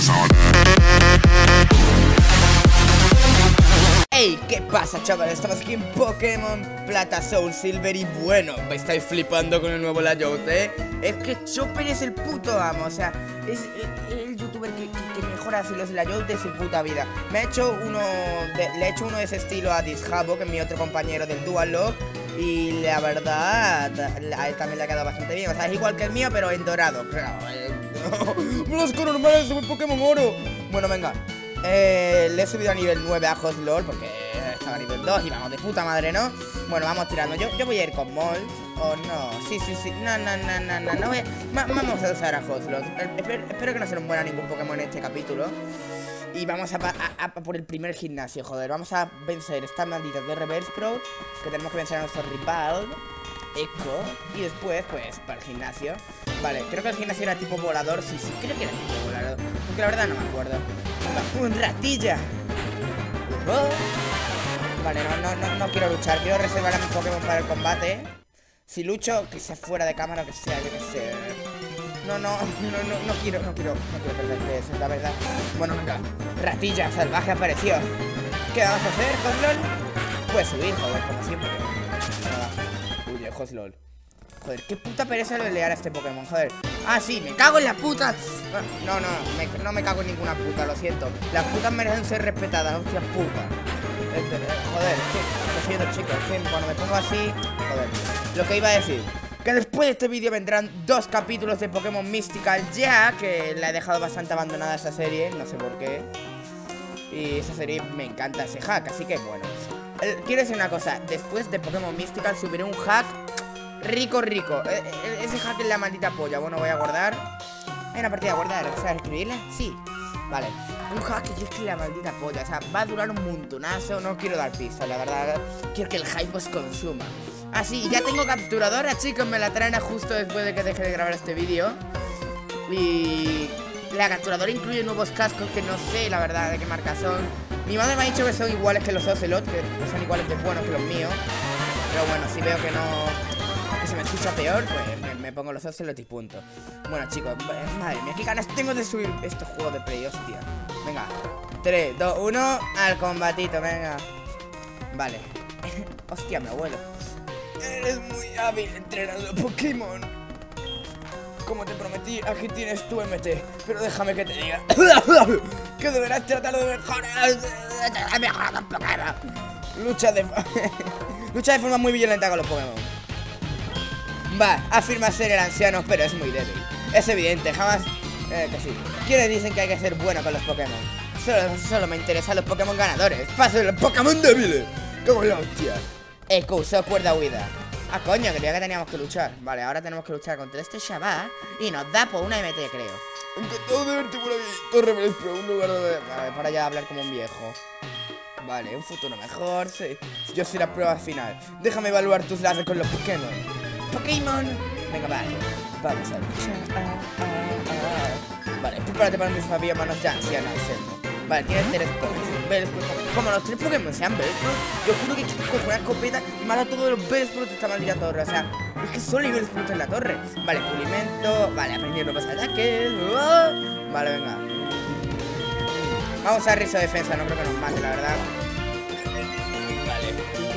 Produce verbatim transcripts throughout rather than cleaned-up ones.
Hey, ¿qué pasa, chavales? Estamos aquí en Pokémon Plata, Soul, Silver y bueno, me estáis flipando con el nuevo layout, ¿eh? Es que Chopper es el puto amo, o sea, es el, el youtuber que, que, que mejora así los layouts de su puta vida. Me ha hecho uno, de, le he hecho uno de ese estilo a Dishabo, que es mi otro compañero del Dual Lock. Y la verdad, a él también le ha quedado bastante bien, o sea, es igual que el mío, pero en dorado. Claro, los normales son Pokémon Oro. Bueno, venga. Eh, le he subido a nivel nueve a Hoslol porque estaba a nivel dos y vamos de puta madre, ¿no? Bueno, vamos tirando. Yo, yo voy a ir con Molt. ¿O no? Sí, sí, sí. No, no, no, no, no, no voy a... Va, vamos a usar a Hoslol. Espero, espero que no se nos muera ningún Pokémon en este capítulo. Y vamos a, a, a, a por el primer gimnasio, joder. Vamos a vencer esta maldita de Reverse Pro, que tenemos que vencer a nuestro rival Echo. Y después, pues, para el gimnasio. Vale, creo que el gimnasio era tipo volador. Sí, sí, creo que era tipo volador, porque la verdad no me acuerdo. ¡Un ratilla! Oh. Vale, no, no, no, no quiero luchar. Quiero reservar a mis Pokémon para el combate. Si lucho, que sea fuera de cámara o que sea, yo que sé. No, no, no, no, no quiero, no quiero, no quiero perder eso, la verdad. Bueno, venga. Ratilla salvaje apareció. ¿Qué vamos a hacer, Hoslol? Pues subir, joder, como siempre. Huye, Hoslol. Joder, qué puta pereza lo de leer a este Pokémon, joder. Ah, sí, me cago en las putas. No, no, me, no me cago en ninguna puta, lo siento. Las putas merecen ser respetadas, hostia puta. Este, eh, joder, que, lo siento, chicos, que cuando me pongo así, joder. Lo que iba a decir, que después de este vídeo vendrán dos capítulos de Pokémon Mystical ya, que la he dejado bastante abandonada esta serie, no sé por qué. Y esa serie me encanta ese hack, así que bueno. Eh, quiero decir una cosa, después de Pokémon Mystical subiré un hack rico, rico. Eh, eh, ese hack es la maldita polla. Bueno, voy a guardar. Hay una partida a guardar, ¿sabes escribirla? Sí. Vale. Un hack que es que la maldita polla. O sea, va a durar un montonazo. No quiero dar pista, la verdad. Quiero que el hype os consuma. Ah, sí, ya tengo capturadora, chicos. Me la traen a justo después de que deje de grabar este vídeo. Y la capturadora incluye nuevos cascos que no sé, la verdad, de qué marca son. Mi madre me ha dicho que son iguales que los Ocelot, que son iguales de buenos que los míos. Pero bueno, si veo que no... que se me escucha peor, pues me, me pongo los Ocelot y punto. Bueno, chicos, madre mía, qué ganas tengo de subir estos juegos de Play, hostia. Venga, tres, dos, uno, al combatito, venga. Vale. Hostia, mi abuelo. Eres muy hábil entrenando Pokémon. Como te prometí, aquí tienes tu M T. Pero déjame que te diga que deberás tratarlo de mejorar. Mejorar Pokémon. Lucha de... Lucha de forma muy violenta con los Pokémon. Va, afirma ser el anciano, pero es muy débil. Es evidente, jamás... Eh, que sí. ¿Quiénes dicen que hay que ser bueno con los Pokémon? Solo, solo me interesan los Pokémon ganadores. Paso de los Pokémon débiles. Como la hostia. Echo usó cuerda huida. Ah, coño, creía que teníamos que luchar. Vale, ahora tenemos que luchar contra este chaval. Y nos da por una M T, creo. Encantado de verte por aquí. Torre Velespro, un lugar donde... Vale, para ya hablar como un viejo. Vale, un futuro mejor, sí. Yo soy la prueba final. Déjame evaluar tus lazos con los Pokémon. Pokémon. Venga, vale. Vamos a luchar. Ah, ah, ah. Vale, prepárate para mis fabios manos ya, anciana, centro. Vale, tienes tres Bellsprout. Como los tres Pokémon sean Bellsprout, yo juro que cojo una escopeta y mata a todos los Bellsprout de esta maldita torre. O sea, es que solo hay Bellsprout en la torre. Vale, pulimento. Vale, aprendiendo los ataques. Oh. Vale, venga. Vamos a rizo de defensa, no creo que nos mate, la verdad. Vale.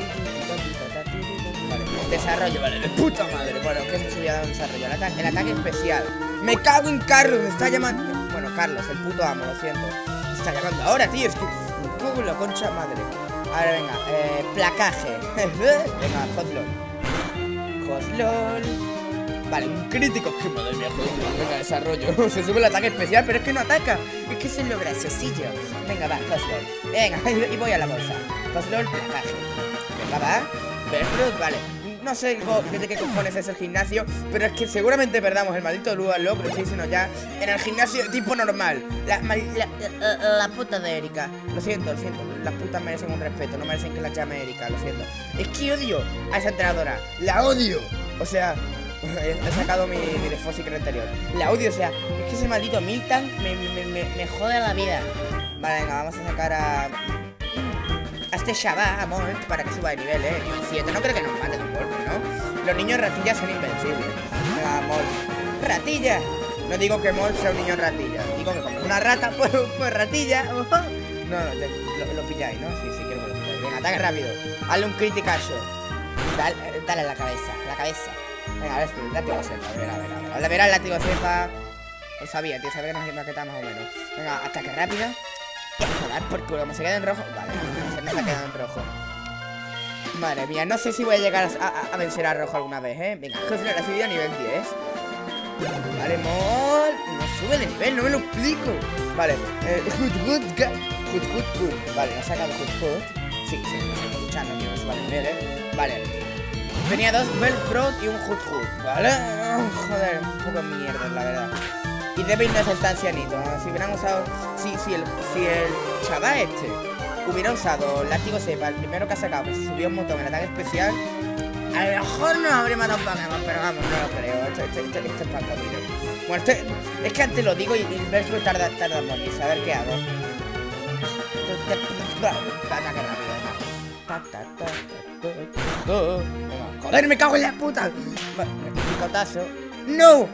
Vale, desarrollo, vale, de puta madre. Bueno, ¿qué se subía de desarrollo? El ataque, el ataque especial. Me cago en Carlos, me está llamando. Bueno, Carlos, el puto amo, lo siento. Me está llamando ahora, tío, es que me cago en la concha madre. Ahora, venga, eh, placaje. Venga, Hoslol. Hoslol. Vale, un crítico. ¡Qué madre mía! Venga, desarrollo. Se sube el ataque especial, pero es que no ataca. Es que eso es lo graciosillo. Venga, va, Hoslol. Venga, y voy a la bolsa. Hoslol, placaje. Venga, va. Bellsprout, vale. No sé de qué cojones es el gimnasio, pero es que seguramente perdamos el maldito Dual Lock, lo estoy diciendo ya, en el gimnasio tipo normal. La, la, la, la puta de Erika. Lo siento, lo siento. Las putas merecen un respeto, no merecen que la llame Erika, lo siento. Es que odio a esa entrenadora. La odio. O sea... he sacado mi, mi default secret anterior. La odio, o sea, es que ese maldito Miltank me, me, me, me jode la vida. Vale, venga, vamos a sacar a... a este chaval, a Molt, para que suba de nivel, eh. Nivel siete, no creo que nos mate de un golpe, ¿no? Los niños ratillas son invencibles. Venga, Molt. ¡Ratilla! No digo que Molt sea un niño ratilla. digo que como una rata, pues, pues ratilla. No, no, lo, lo pilláis, ¿no? Sí, sí, quiero que lo pilláis. Venga, ataque rápido. Hazle un criticazo. Dale, dale en la cabeza, la cabeza. Venga, a ver, el látigo cepa. A ver, a ver, a ver. A ver, el látigo cepa. Lo sabía, tío, sabía que nos iba a quitar más o menos. Venga, ataque rápido. Joder, por culo, como se queda en rojo. Vale, se me ha quedado en rojo. Madre mía, no sé si voy a llegar a, a, a vencer a rojo alguna vez, ¿eh? Venga, José la subida a nivel diez. Vale, mol. No sube de nivel, no me lo explico. Vale, eh, Hood Hood Hood Hood Hood. Vale, nos ha sacado Hood Hood. Sí, sí, no estoy luchando, quiero que suba de nivel, ¿eh? Vale. Tenía dos Velcro y un Hood Hood, ¿vale? Oh, joder, un poco de mierda, la verdad. Y Devil no es el tan cianito, ¿no? Si hubieran usado... Si, si, el, si el chaval este hubiera usado el látigo cepa, el primero que ha sacado, que se subió un montón en el ataque especial, a lo mejor no habría matado un Pokémon, pero vamos, no lo creo. Esto, esto, esto, esto es para comido. Bueno, esto, es que antes lo digo y, y el Velcro tarda, tarda en morirse. A ver qué hago. Ataque rápido, venga. Joder, me cago en la puta. Picotazo. ¡No!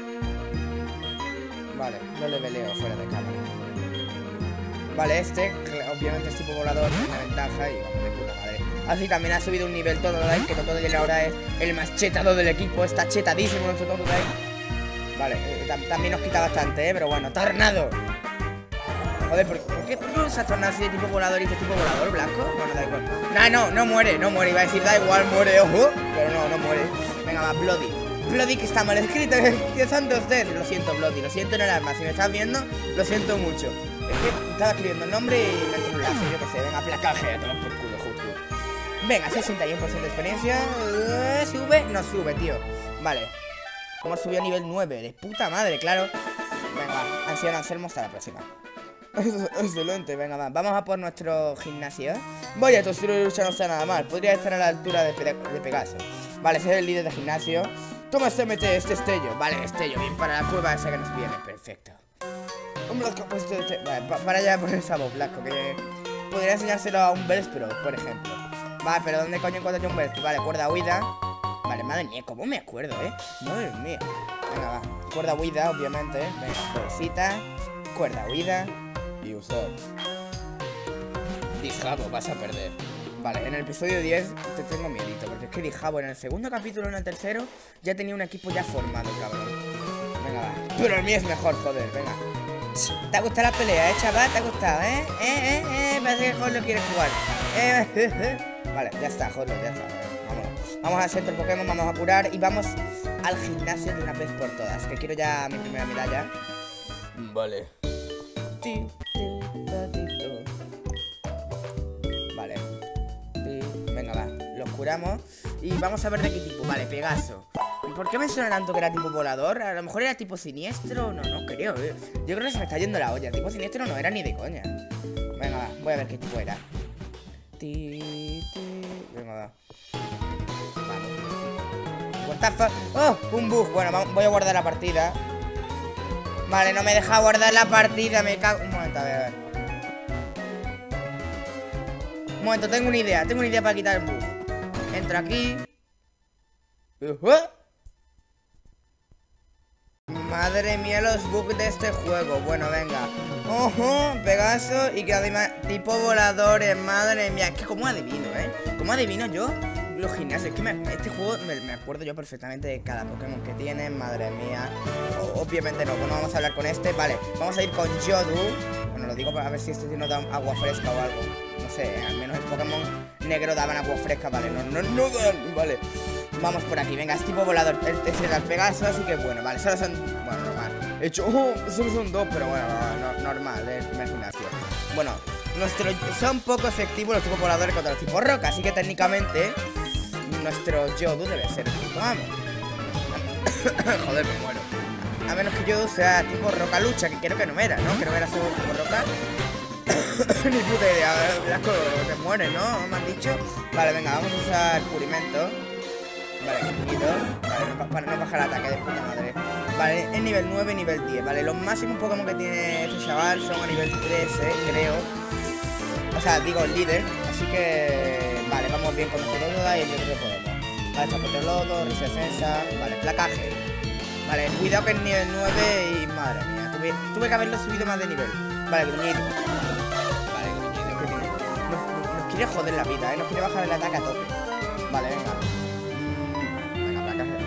Vale, no le veleo fuera de cámara. Vale, este, obviamente es tipo volador, tiene una ventaja y vamos de puta madre. Así también ha subido un nivel todo like, que Totodile ahora es el más chetado del equipo. Está chetadísimo nuestro Totodile. Vale, eh, tam también nos quita bastante, eh, pero bueno, Tornado. Joder, ¿por, ¿por qué, ¿por qué usas Tornado así de tipo volador y de tipo volador blanco? Bueno, da igual. No, no, no muere, no muere. Iba a decir, da igual, muere, ojo. Pero no, no muere. Venga, va, Bloody. Bloody, que está mal escrito, que son dos D. Lo siento, Bloody, lo siento en el alma. Si me estás viendo, lo siento mucho. Es que estaba escribiendo el nombre y me entró un lazo, yo que sé. Venga, placaje, a tomar por culo, justo. Venga, sesenta y uno por ciento de experiencia. uh, ¿Sube? No sube, tío. Vale. ¿Cómo subió a nivel nueve? De puta madre, claro. Venga, anciano Anselmo, hasta la próxima. Excelente, venga, va. Vamos a por nuestro gimnasio. Vaya, tu estilo de lucha no está nada mal. Podría estar a la altura de, Pe de Pegaso. Vale, ese es el líder de gimnasio. Toma este M T, este estello. Vale, estello, bien para la cueva esa que nos viene. Perfecto. Un Blasco ha puesto este... Vale, pa para ya poner esa voz, Blasco, que podría enseñárselo a un Bellsprout, por ejemplo. Vale, pero ¿dónde coño encuentro un Bellsprout? Vale, cuerda huida. Vale, madre mía, ¿cómo me acuerdo, eh? Madre mía. Venga, va. Cuerda huida, obviamente. Venga, pobrecita. Cuerda huida. Y usar. Dijabo, vas a perder. Vale, en el episodio diez te tengo miedito, porque es que Dijabo en el segundo capítulo, en el tercero, ya tenía un equipo ya formado, cabrón. Venga, va. Pero el mío es mejor, joder, venga. ¿Te ha gustado la pelea, eh, chaval? ¿Te ha gustado, eh? Eh, eh, eh, parece que Jolo quiere jugar. Eh, eh, eh. Vale, ya está, Jolo, ya está. Vámonos. Vamos al centro Pokémon, vamos a curar y vamos al gimnasio de una vez por todas, que quiero ya mi primera medalla. Vale. Vale. Venga, va. Los curamos. Y vamos a ver de qué tipo. Vale, Pegaso. ¿Por qué me suena tanto que era tipo volador? A lo mejor era tipo siniestro. No, no creo, eh. Yo creo que se me está yendo la olla. Tipo siniestro no era ni de coña. Venga, va. Voy a ver qué tipo era. Ti, ti. Venga, va. Vamos. What the fuck? ¡Oh! Un bug. Bueno, voy a guardar la partida. Vale, no me deja guardar la partida. Me cago. Un momento, a ver, a ver. Un momento, tengo una idea. Tengo una idea para quitar el bug. Entro aquí. Uh-huh. Madre mía, los bugs de este juego. Bueno, venga. Ojo, Pegaso. Y que además tipo voladores. Madre mía, es que como adivino, ¿eh? Como adivino yo los gimnasios. Es que me, este juego me, me acuerdo yo perfectamente de cada Pokémon que tiene. Madre mía. O, obviamente no. Bueno, vamos a hablar con este. Vale, vamos a ir con Yodu. Bueno, lo digo para ver si este nos da agua fresca o algo. No sé, al menos el Pokémon negro daban agua fresca. Vale, no, no, no dan. Vale. Vamos por aquí, venga, es tipo volador. Este era el Pegaso, así que bueno, vale, solo son... Bueno, normal. He hecho... Oh, solo son dos, pero bueno, no, normal, el primer gimnasio. Bueno, nuestro, son poco efectivos los tipos voladores contra los tipos roca, así que técnicamente nuestro Yodu debe ser el puto amo. Joder, me muero. A menos que Yodu sea tipo roca lucha, que creo que no era, ¿no? Creo que era solo tipo roca. Ni puta idea, Blasco, te mueres, ¿no? Me han dicho. Vale, venga, vamos a usar purimento. Vale, un poquito. Vale, no, para no bajar el ataque de puta madre. Vale, es nivel nueve y nivel diez. Vale, los máximos Pokémon que tiene este chaval son a nivel trece, creo. O sea, digo el líder. Así que... Vale, vamos bien con nuestro Totodile y yo creo que podemos. Vale, chapote lodo, resistencia. Vale, placaje. Vale, cuidado que es nivel nueve y... Madre mía, tuve, tuve que haberlo subido más de nivel. Vale, gruñido. Vale, gruñido, gruñido. Nos, nos quiere joder la vida, ¿eh? Nos quiere bajar el ataque a tope. Vale, venga. Mm, venga, placaje.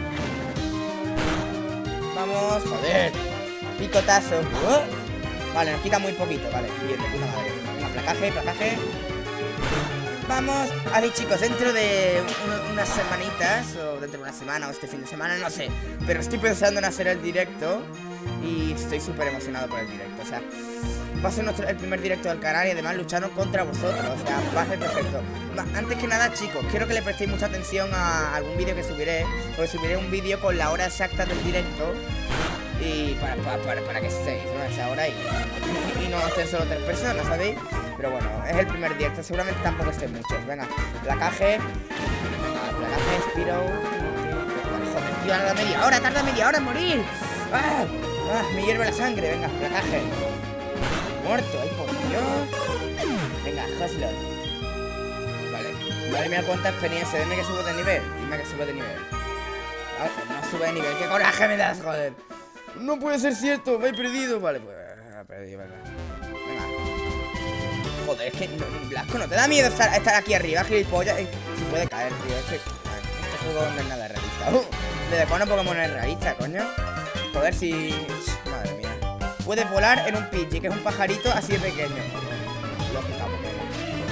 Vamos, joder. Picotazo. Uh. Vale, nos quita muy poquito. Vale, bien, de puta madre. Venga, placaje, placaje. Vamos, a ver chicos, dentro de un, unas semanitas, o dentro de una semana, o este fin de semana, no sé. Pero estoy pensando en hacer el directo y estoy súper emocionado por el directo. O sea, va a ser nuestro, el primer directo del canal y además luchando contra vosotros. O sea, va a ser perfecto. Antes que nada, chicos, quiero que le prestéis mucha atención a algún vídeo que subiré. Porque subiré un vídeo con la hora exacta del directo. Y para, para, para, para que estéis, ¿no? A esa hora y, y, y no estén solo tres personas, ¿sabéis? Pero bueno, es el primer directo, seguramente tampoco estén muchos. Venga, placaje. Venga, placaje, Spiro. Joder, tío, tarda media hora, tarda media hora en morir. ¡Ah! ¡Ah! Me hierve la sangre, venga, placaje. Muerto, ay por Dios. Venga, Hustler. Vale, madre mía, cuánta experiencia. Dime que subo de nivel. Dime que subo de nivel. Vale, no sube de nivel, qué coraje me das, joder. No puede ser cierto, me he perdido. Vale, pues he perdido, venga. Venga. Joder, es que no, Blasco, ¿no te da miedo estar, estar aquí arriba, gilipollas? Eh, se puede caer, tío. Es que este juego no es nada realista. Uh, ¿Desde cuándo Pokémon es realista, coño? Joder, si... Madre mía. Puedes volar en un Pidgey, que es un pajarito así de pequeño. Lógica, Pokémon.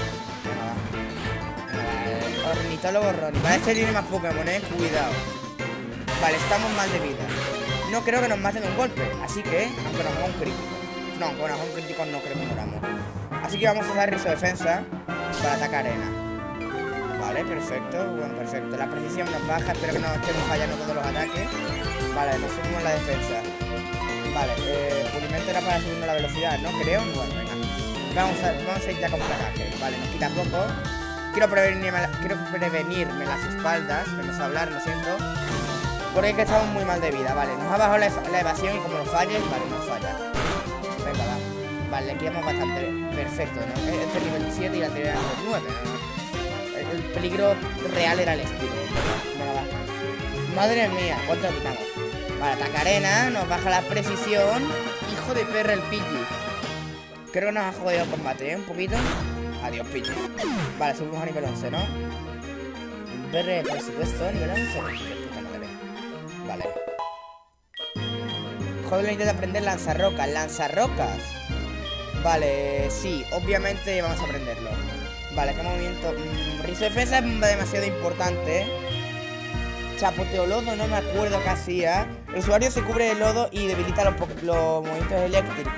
Venga, va. Ornitólogo Ronnie. Vale, este tiene más Pokémon, eh. Cuidado. Vale, estamos mal de vida. No creo que nos maten de un golpe. Así que, aunque nos haga un crítico. No, aunque nos haga un crítico no creo que moramos. Así que vamos a usar rizo defensa para atacar arena. Vale, perfecto. Bueno, perfecto. La precisión nos baja. Espero que no estemos fallando todos los ataques. Vale, nos subimos la defensa. Vale, eh, pulimento era para subirnos la velocidad, ¿no? Creo. Bueno, venga. Vamos a, vamos a ir ya con placaje. Vale, nos quita poco. Quiero prevenirme, quiero prevenirme las espaldas. Que no sé hablar, lo siento. Porque es que estamos muy mal de vida, vale. Nos ha bajado la, la evasión y como nos falle, vale, nos falla. Venga, va. Vale, aquí vamos bastante. Perfecto, ¿no? Este es nivel siete y la anterior era nivel nueve, ¿no? El, el peligro real era el estilo. Venga, va. Madre mía, ¿cuánto quitamos? Vale, ataca arena, nos baja la precisión. Hijo de perra el Pidgey. Creo que nos ha jodido el combate, ¿eh? Un poquito. Adiós, Pidgey. Vale, subimos a nivel once, ¿no? Berre, por supuesto, nivel once. Vale. Joder, intenta aprender lanzarrocas. Lanzarrocas. Vale, sí, obviamente vamos a aprenderlo. Vale, qué movimiento. Mm, rizo de defensa es demasiado importante. Chapoteo lodo, no me acuerdo qué hacía. El usuario se cubre de lodo y debilita los, los movimientos eléctricos.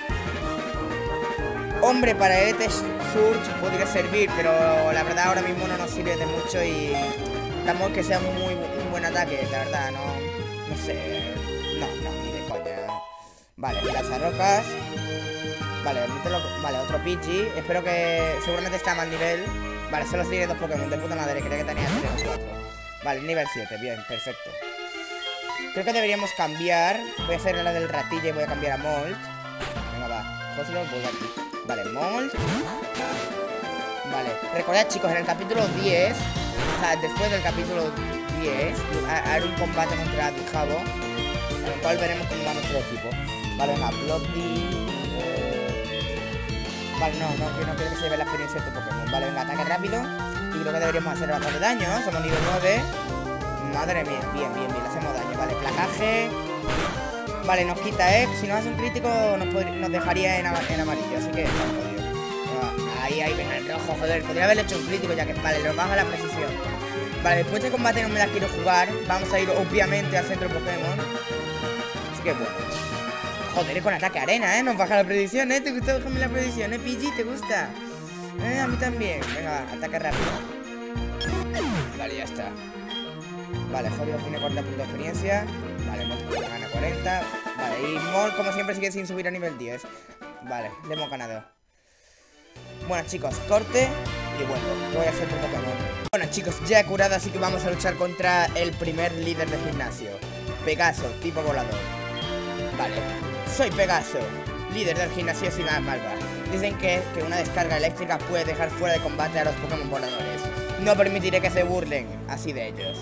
Hombre, para el Elite Surge podría servir, pero la verdad ahora mismo no nos sirve de mucho y estamos que sea muy, un buen ataque, la verdad, no. No sé. No, no, ni de coña. Vale, lanzarrocas. Vale, vale, otro Pidgey. Espero que seguramente está a mal nivel. Vale, solo tiene dos Pokémon de puta madre. Creía que tenía tres o cuatro. Vale, nivel siete, bien, perfecto. Creo que deberíamos cambiar. Voy a hacer la del ratilla y voy a cambiar a Molt. Venga, va. Joslo, voy aquí. Vale, Molt. Vale, recordad chicos, en el capítulo diez, o sea, después del capítulo diez, hay un combate contra Dijabo, en el cual veremos cómo va nuestro equipo. Vale, venga, Bloody. Eh... Vale, no, no, no quiero que se vea la experiencia de tu Pokémon. Vale, venga, ataque rápido. Y creo que deberíamos hacer bastante daño, ¿no? Somos nivel nueve. Madre mía, bien, bien, bien, hacemos daño. Vale, placaje. Vale, nos quita, ¿eh? Si nos hace un crítico nos, nos dejaría en, en amarillo, así que no, jodido. Ahí, ahí, venga, el rojo, joder. Podría haberle hecho un crítico ya que... Vale, nos baja la precisión. Vale, después de combate no me la quiero jugar. Vamos a ir obviamente al centro Pokémon. Así que bueno. Joder, con ataque arena, ¿eh? Nos baja la predicción, ¿eh? ¿Te gusta bajarme la predicción, eh? Pidgey, ¿te gusta? Eh, a mí también. Venga, ataque rápido. Vale, ya está. Vale, Jodlo tiene cuarenta puntos de experiencia. Vale, Molt gana cuarenta. Vale, y Molt como siempre sigue sin subir a nivel diez. Vale, le hemos ganado. Bueno chicos, corte y vuelvo. Voy a hacer un Pokémon. Bueno chicos, ya he curado, así que vamos a luchar contra el primer líder de gimnasio. Pegaso, tipo volador. Vale, soy Pegaso, líder del gimnasio Ciudad Malva. Dicen que, que una descarga eléctrica puede dejar fuera de combate a los Pokémon voladores. No permitiré que se burlen así de ellos.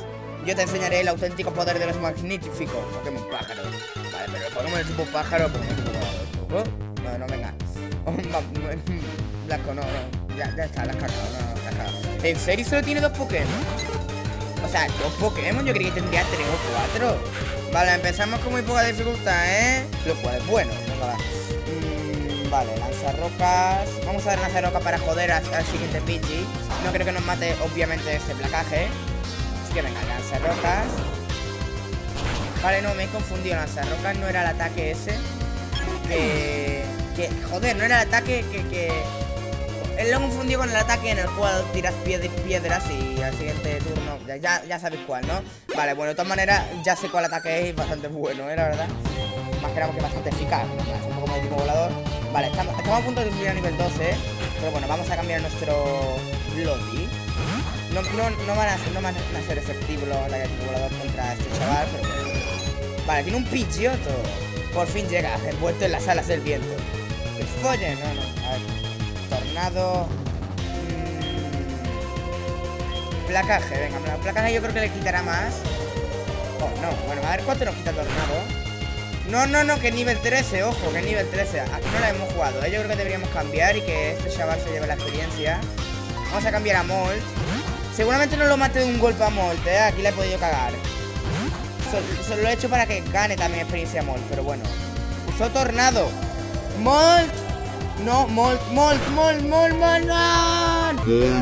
yo te enseñaré el auténtico poder de los magníficos Pokémon pájaro. Vale, pero el Pokémon de tipo pájaro, Pokémon tipo volador. No, no, venga. Blanco, no, no. Ya, ya está, la has cagado, no, no, la has cagado. ¿En serio solo tiene dos Pokémon? O sea, dos Pokémon, yo creí que tendría tres o cuatro. Vale, empezamos con muy poca dificultad, ¿eh? Lo cual es bueno, venga, va. Mm, vale, lanzarrocas. Vamos a dar lanzarrocas para joder al, al siguiente Pidgey. No creo que nos mate, obviamente, este placaje. Así que venga, lanzarrocas. Vale, no, me he confundido. Lanzarrocas no era el ataque ese. Que... que joder, no era el ataque que... que... Él lo confundió con el ataque en el cual tiras piedras y al siguiente turno, ya, ya sabéis cuál, ¿no? Vale, bueno, de todas maneras, ya sé cuál ataque es y bastante bueno, ¿eh? La verdad. Más que nada porque es bastante eficaz, ¿no? Es un poco más de tipo volador. Vale, estamos, estamos a punto de subir a nivel doce, ¿eh? Pero bueno, vamos a cambiar nuestro Bloody. No, no, no, van a, no van a ser efectivos los ataques de tipo volador contra este chaval, pero bueno. Vale, tiene un Pidgeotto. Por fin llega, envuelto en las alas del viento. ¡Que follen! No, no, a ver. Tornado. mmm, Placaje, venga, placaje yo creo que le quitará más. Oh, no, bueno, a ver cuánto nos quita tornado. No, no, no, que es nivel trece, ojo, que es nivel trece. Aquí no la hemos jugado, ¿eh? Yo creo que deberíamos cambiar y que este chaval se lleve la experiencia. Vamos a cambiar a Molt. Seguramente no lo mate de un golpe a Molt, ¿eh? Aquí le he podido cagar. Solo lo he hecho para que gane también experiencia a Molt, pero bueno. Usó tornado. Molt. No, Molt, Molt, Molt, Molt, Molt, Molt.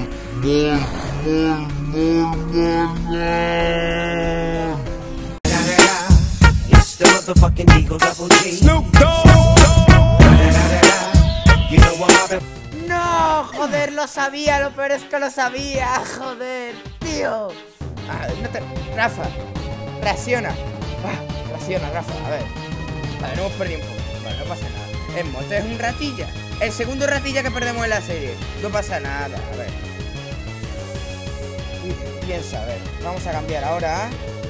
It's the motherfucking Eagle Double G. Snoop Dogg. You know what? No, joder, lo sabía, lo peor es que lo sabía, joder, tío. Ah, no te... Rafa, reacciona. Ah, reacciona, Rafa, a ver. Vale, no hemos perdido un poco. Vale, no pasa nada. Es Molt, es un ratilla. El segundo ratilla que perdemos en la serie. No pasa nada, a ver. Piensa, a ver. Vamos a cambiar ahora.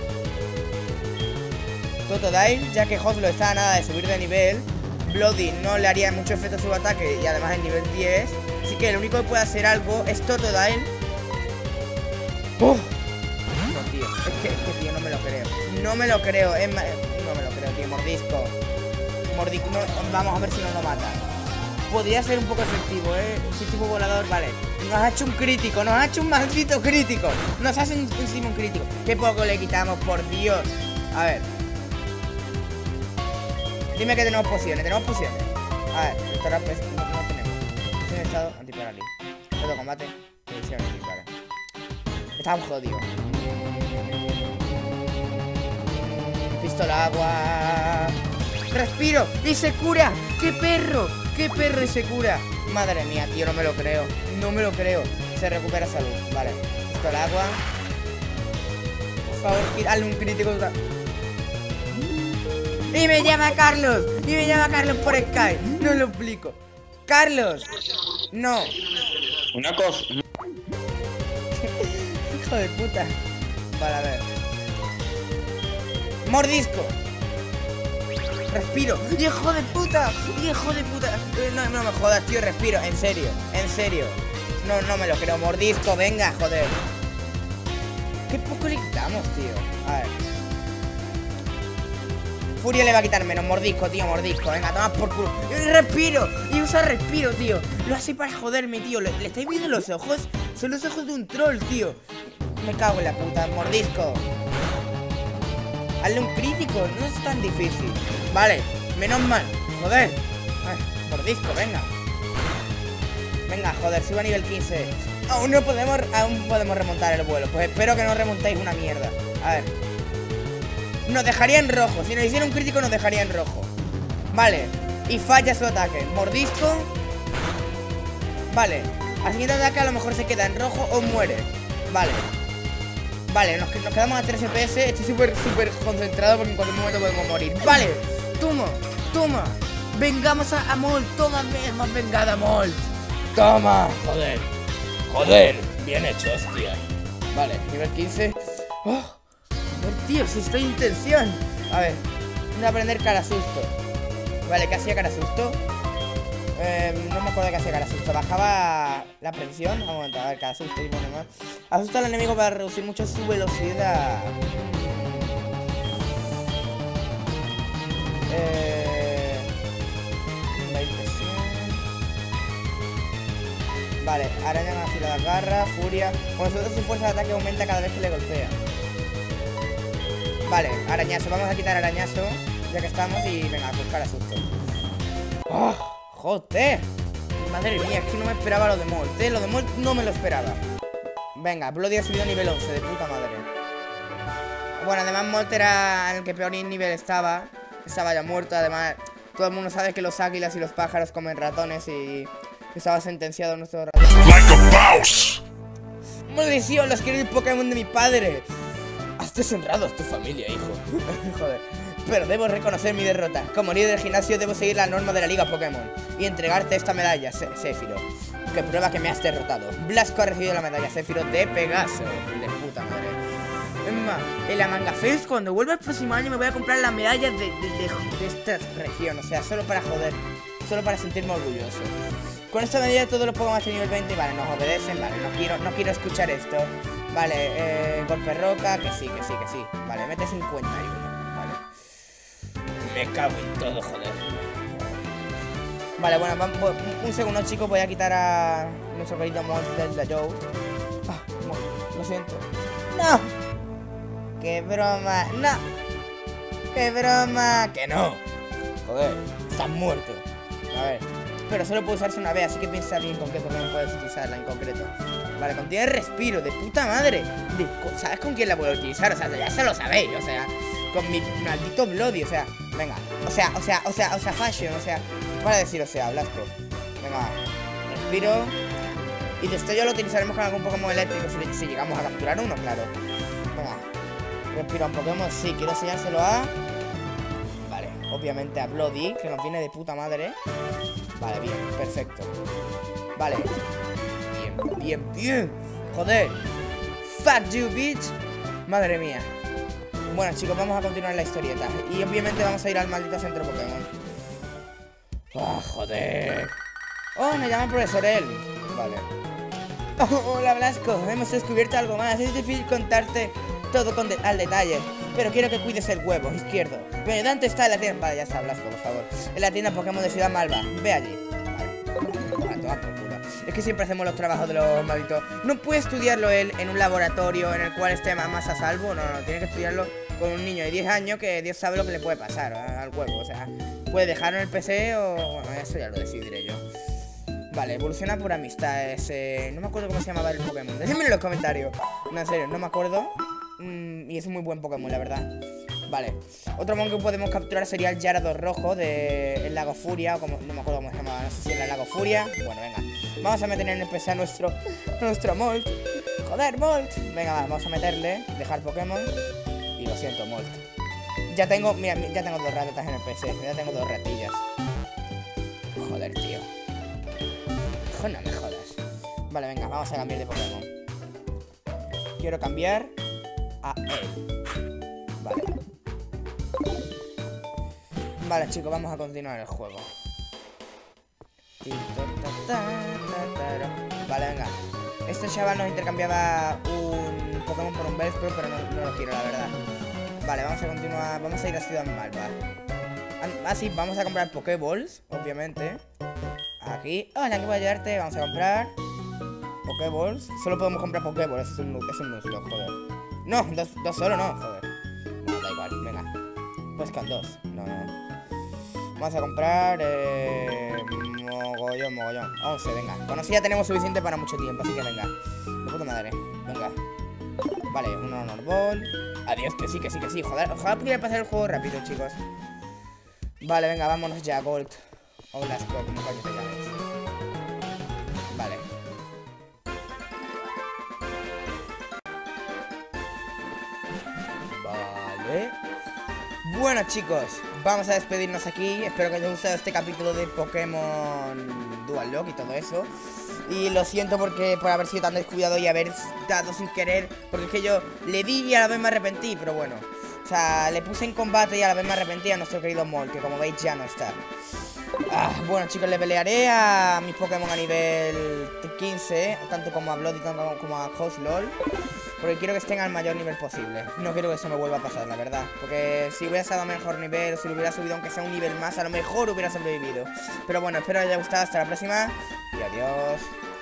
Totodile, ya que Hotlo está a nada de subir de nivel. Bloody no le haría mucho efecto a su ataque y además es nivel diez. Así que lo único que puede hacer algo es Totodile. ¡Uf! No, tío, es que, es que tío, no me lo creo. No me lo creo, es ma... no me lo creo, tío, mordisco. Mordisco, no, vamos a ver si nos lo mata. Podría ser un poco efectivo, ¿eh? Si tipo volador, vale. Nos ha hecho un crítico, nos ha hecho un maldito crítico. Nos hace encima un crítico. Qué poco le quitamos, por Dios. A ver. Dime que tenemos pociones, tenemos pociones. A ver, esto no, no tenemos. Poción de estado, antiparálisis. Todo combate, edición antiparálisis. Estamos jodidos. Pistola agua. Respiro y se cura. ¡Qué perro! ¡Qué perro y se cura! Madre mía, tío, no me lo creo. No me lo creo. Se recupera salud. Vale. Pistola agua. Por favor, hazle un crítico. Y me llama Carlos. Y me llama Carlos por Skype. No lo explico. Carlos. No. Una cosa. Hijo de puta. Vale, a ver. Mordisco. Respiro. ¡Hijo de puta! ¡Hijo de puta! No, no me jodas, tío, respiro. En serio, en serio. No, no me lo creo. Mordisco, venga, joder. Qué poco le quitamos, tío. A ver. Furia le va a quitar menos. Mordisco, tío, mordisco. Venga, toma por culo. Y respiro. Y usa respiro, tío. Lo hace para joderme, tío. ¿Le, ¿le estáis viendo los ojos? Son los ojos de un troll, tío. Me cago en la puta. Mordisco. Hazle un crítico. No es tan difícil. Vale, menos mal. Joder. Ay, mordisco, venga. Venga, joder, suba a nivel quince. Aún no podemos, aún podemos remontar el vuelo. Pues espero que no remontéis una mierda. A ver. Nos dejaría en rojo. Si nos hiciera un crítico nos dejaría en rojo. Vale, y falla su ataque. Mordisco. Vale, al siguiente ataque a lo mejor se queda en rojo o muere. Vale. Vale, nos, nos quedamos a tres F P S. Estoy súper, súper concentrado porque en cualquier momento podemos morir. Vale, toma, toma. Vengamos a, a Molt. Toma, más vengada, Molt. Toma, joder. Joder, bien hecho, hostia. Vale, nivel quince. Oh, joder, tío, si estoy en tensión. A ver, voy a aprender cara susto. Vale, ¿qué hacía cara susto? Eh, no me acuerdo qué hacía cada susto. Bajaba la presión. Un momento, a ver, cada susto y bueno más. Asusta al enemigo para reducir mucho su velocidad. Eh, la impresión. Vale, araña más afilada, garra, furia. Con su fuerza de ataque aumenta cada vez que le golpea. Vale, arañazo. Vamos a quitar arañazo, ya que estamos. Y venga, a buscar asusto. ¡Oh! ¡Joder! Madre mía, es que no me esperaba lo de Molt, ¿eh? Lo de Molt no me lo esperaba. Venga, Bloody ha subido a nivel once, de puta madre. Bueno, además Molt era el que peor nivel estaba. Estaba ya muerto, además todo el mundo sabe que los águilas y los pájaros comen ratones y estaba sentenciado nuestro ratón. Like a mouse. ¡Maldición! Los queridos Pokémon de mi padre. Has deshonrado a tu familia, hijo. Joder. Pero debo reconocer mi derrota. Como líder del gimnasio debo seguir la norma de la Liga Pokémon y entregarte esta medalla, Sephiroth, que prueba que me has derrotado. Blasco ha recibido la medalla Sephiroth de Pegaso. De puta madre. Es más, en la Manga Fest, cuando vuelva el próximo año me voy a comprar las medallas de, de, de, de esta región. O sea, solo para joder. Solo para sentirme orgulloso. Con esta medalla todos los Pokémon hasta nivel veinte. Vale, nos obedecen. Vale, no quiero, no quiero escuchar esto. Vale, eh, golpe roca. Que sí, que sí, que sí. Vale, mete cincuenta y uno. Me cago en todo, joder. Vale, bueno, vamos, un segundo, chicos. Voy a quitar a nuestro querido Monster de Joe. Ah, lo siento. ¡No! ¡Qué broma! ¡No! ¡Qué broma! ¡Que no! Joder, estás muerto. A ver. Pero solo puede usarse una vez, así que piensa bien con qué Pokémon puedes utilizarla en concreto. Vale, contiene respiro, de puta madre. De, ¿sabes con quién la puedo utilizar? O sea, ya se lo sabéis, o sea, con mi maldito Bloody, o sea, venga. O sea, o sea, o sea, o sea, Fashion, o sea, para decir, o sea, Blasco. Venga, respiro. Y de esto ya lo utilizaremos con algún Pokémon eléctrico si, si llegamos a capturar uno, claro. Venga, respiro a un Pokémon, sí, quiero enseñárselo a... Vale, obviamente a Bloody, que nos viene de puta madre. Vale, bien, perfecto. Vale. Bien, bien, bien. Joder. Fuck you, bitch. Madre mía. Bueno, chicos, vamos a continuar la historieta. Y obviamente vamos a ir al maldito centro Pokémon. Ah, oh, joder. Oh, me llama el profesor él. Vale. Oh, hola, Blasco. Hemos descubierto algo más. Es difícil contarte todo con de al detalle, pero quiero que cuides el huevo izquierdo. Mi ayudante está en la tienda. Vale, ya está, Blasco, por favor. En la tienda Pokémon de Ciudad Malva. Ve allí. Vale. Vale, toma por culo. Es que siempre hacemos los trabajos de los malditos. No puede estudiarlo él en un laboratorio en el cual esté más a salvo. No, no, tiene que estudiarlo con un niño de diez años que Dios sabe lo que le puede pasar al huevo. O sea, puede dejarlo en el P C o... Bueno, eso ya lo decidiré yo. Vale, evoluciona por amistades. Eh, no me acuerdo cómo se llamaba el Pokémon. Déjenme en los comentarios. No, en serio, no me acuerdo. Mm, y es un muy buen Pokémon, la verdad. Vale. Otro Pokémon que podemos capturar sería el Gyarados rojo de el Lago Furia. O como, no me acuerdo cómo se llamaba. No sé si era el Lago Furia. Bueno, venga. Vamos a meter en el P C a nuestro, nuestro Molt. Joder, Molt. Venga, va, vamos a meterle. Dejar Pokémon. Y lo siento, Molt. Ya tengo, mira, ya tengo dos ratas en el P C. Ya tengo dos ratillas. Joder, tío. No me jodas. Vale, venga, vamos a cambiar de Pokémon. Quiero cambiar a él. Vale. Vale, chicos, vamos a continuar el juego. Vale, venga. Este chaval nos intercambiaba un Pokémon por un Bellsprout, pero no, no lo quiero, la verdad. Vale, vamos a continuar. Vamos a ir a Ciudad Malva. Ah, sí, vamos a comprar Pokéballs, obviamente. Aquí, hola, que voy a ayudarte. Vamos a comprar Pokéballs. Solo podemos comprar Pokéballs, es un, es un Nuzlocke, joder. No, dos, dos solo no, joder. No, da igual, venga. Pues con dos, no, no. Vamos a comprar eh, mogollón, mogollón. once, venga. Con eso ya tenemos suficiente para mucho tiempo, así que venga. De puta madre, venga. Vale, un Honor Ball. Adiós, que sí, que sí, que sí. Joder, ojalá pudiera pasar el juego rápido, chicos. Vale, venga, vámonos ya, Gold. O Blasco, como coño te llames. Vale. Vale. Bueno, chicos, vamos a despedirnos aquí. Espero que os haya gustado este capítulo de Pokémon Dual Lock y todo eso. Y lo siento porque por haber sido tan descuidado y haber dado sin querer. Porque es que yo le di y a la vez me arrepentí, pero bueno. O sea, le puse en combate y a la vez me arrepentí a nuestro querido Molt, que como veis ya no está. Ah, bueno, chicos, le pelearé a mis Pokémon a nivel quince, tanto como a Bloody como, como a Housloll, porque quiero que estén al mayor nivel posible. No quiero que eso me vuelva a pasar, la verdad. Porque si hubiera estado a mejor nivel, o si lo hubiera subido aunque sea un nivel más, a lo mejor hubiera sobrevivido. Pero bueno, espero que os haya gustado. Hasta la próxima y adiós.